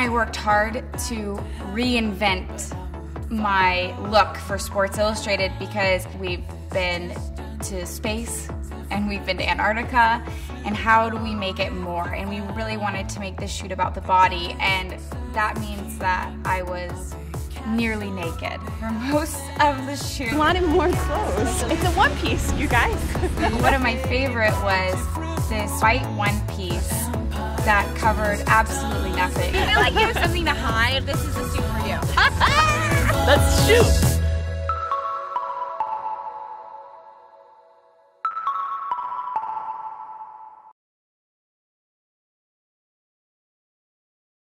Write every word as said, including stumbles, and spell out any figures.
I worked hard to reinvent my look for Sports Illustrated because we've been to space and we've been to Antarctica, and how do we make it more? And we really wanted to make this shoot about the body, and that means that I was nearly naked for most of the shoot. You wanted more clothes. It's a one piece, you guys. One of my favorite was this white one piece that covered absolutely nothing. I feel like you have something to hide. This is a suit for you. Let's shoot.